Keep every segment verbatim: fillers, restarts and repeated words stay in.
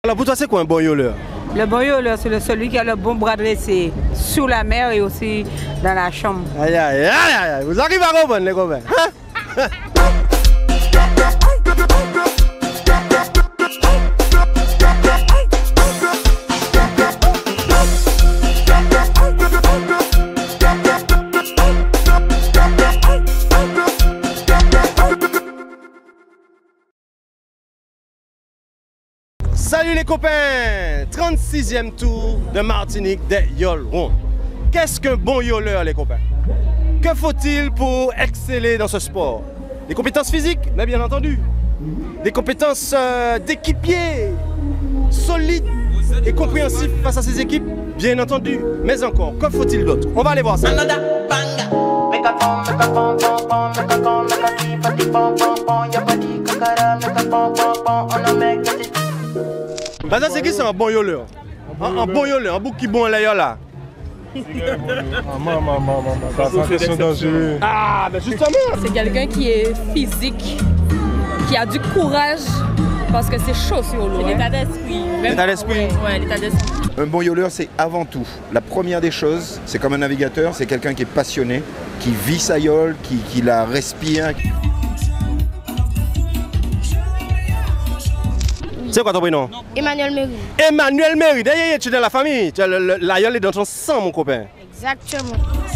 Alors pour toi, c'est quoi un bon yoleur? Le bon yoleur, c'est celui qui a le bon bras dressé sous la mer et aussi dans la chambre. Aïe, aïe, aïe, aïe, vous arrivez à comprendre les copains? Hein? Salut les copains! trente-sixième tour de Martinique des Yolerons. Qu'est-ce qu'un bon yoleur les copains? Que faut-il pour exceller dans ce sport? Des compétences physiques, mais bien entendu. Des compétences euh, d'équipier, solides et compréhensifs face à ces équipes, bien entendu. Mais encore, que faut-il d'autre? On va aller voir ça. Bah ça c'est qui c'est un bon yoleur? Un, un bon yoleur, un bouc qui bon là là. Maman, maman, maman, c'est dangereux. Ah, ben justement! C'est quelqu'un qui est physique, qui a du courage, parce que c'est chaud sur l'eau. C'est l'état d'esprit. L'état d'esprit? Ouais, ouais, l'état d'esprit. Un bon yoleur, c'est avant tout, la première des choses, c'est comme un navigateur, c'est quelqu'un qui est passionné, qui vit sa yole, qui, qui la respire. C'est quoi ton prénom? Emmanuel Méry. Emmanuel Méry, d'ailleurs tu es dans la famille, tu as le, le, la yole est dans ton sang mon copain. Exactement.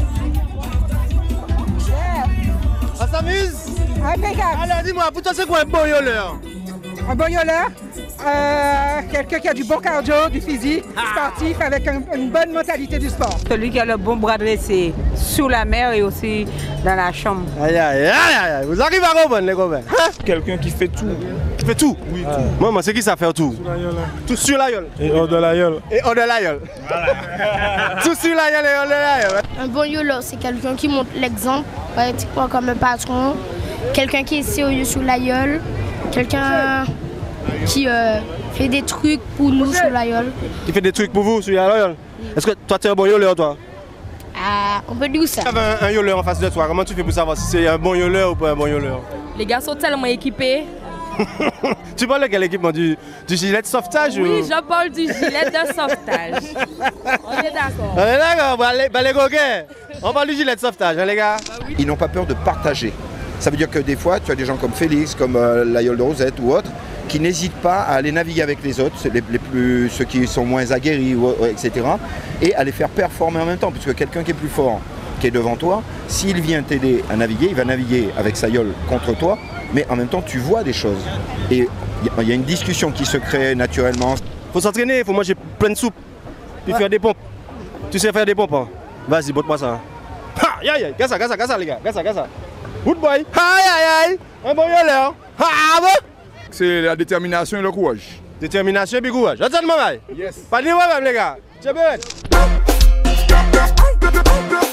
On s'amuse? Impeccable. Alors dis-moi, pour toi c'est quoi un bon yoleur? Un bon yoleur, euh, quelqu'un qui a du bon cardio, du physique, sportif, avec un, une bonne mentalité du sport. Celui qui a le bon bras dressé sous la mer et aussi dans la chambre. Aïe aïe aïe aïe, vous arrivez à comprendre les copains? Hein? Quelqu'un qui fait tout. Qui fait tout? Oui, ah. tout. Maman, c'est qui ça fait tout? Sur la yole. Tout sur la yole. Et hors de la yole. Et hors de la yole. Voilà. Tout sur la yole et hors de la yole. Un bon yoleur, c'est quelqu'un qui montre l'exemple, pratiquement comme un patron. Quelqu'un qui est sérieux sur la yole. Quelqu'un qui euh, fait des trucs pour nous sur la yole. Qui fait des trucs pour vous sur la yole? Est-ce que toi tu es un bon yoleur toi? Ah, on peut dire ça. Tu avais un, un yoleur en face de toi, comment tu fais pour savoir si c'est un bon yoleur ou pas un bon yoleur? Les gars sont tellement équipés. Tu parles de quel équipement? Du, du gilet de sauvetage? Oui, ou... je parle du gilet de sauvetage. On est d'accord. On est d'accord, bah les, bah les coquins. On parle du gilet de sauvetage, hein, les gars? Bah oui. Ils n'ont pas peur de partager. Ça veut dire que des fois, tu as des gens comme Félix, comme euh, la yole de Rosette ou autres, qui n'hésitent pas à aller naviguer avec les autres, les, les plus, ceux qui sont moins aguerris, ou, et cetera, et à les faire performer en même temps, puisque quelqu'un qui est plus fort, qui est devant toi, s'il vient t'aider à naviguer, il va naviguer avec sa yole contre toi, mais en même temps, tu vois des choses. Et il y a une discussion qui se crée naturellement. Faut s'entraîner, il faut manger plein de soupe, puis ouais. Faire des pompes. Tu sais faire des pompes, hein? Vas-y, botte-moi ça. Ha! Aïe aïe, gaza, gaza, gaza, les gars, gaza, gaza. Good boy. Aïe aïe aïe, un bon yoleur. Ah bon? C'est la détermination et le courage. Détermination et courage. Attends, maman. Yes. Pas de moi même, les gars. Tu es bête.